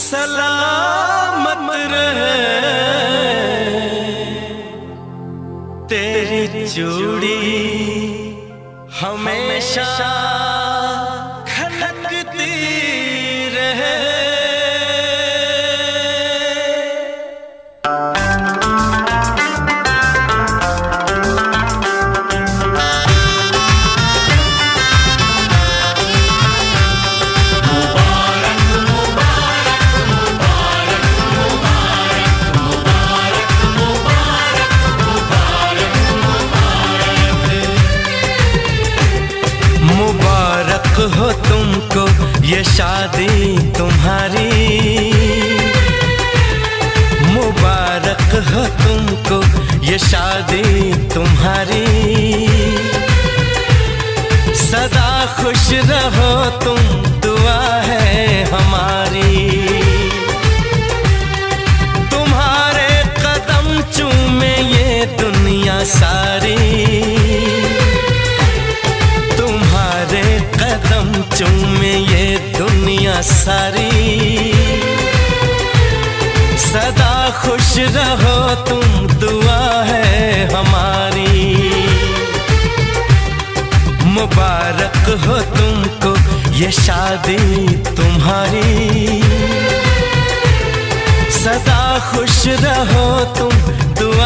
सलामत रहे तेरी चूड़ी हमेशा खनकती रहे। मुबारक हो तुमको ये शादी तुम्हारी, मुबारक हो तुमको ये शादी तुम्हारी। सदा खुश रहो तुम, दुआ है हमारी। तुम्हारे कदम चूमे ये दुनिया सारी, कदम चूमे ये दुनिया सारी। सदा खुश रहो तुम, दुआ है हमारी। मुबारक हो तुमको ये शादी तुम्हारी। सदा खुश रहो तुम, दुआ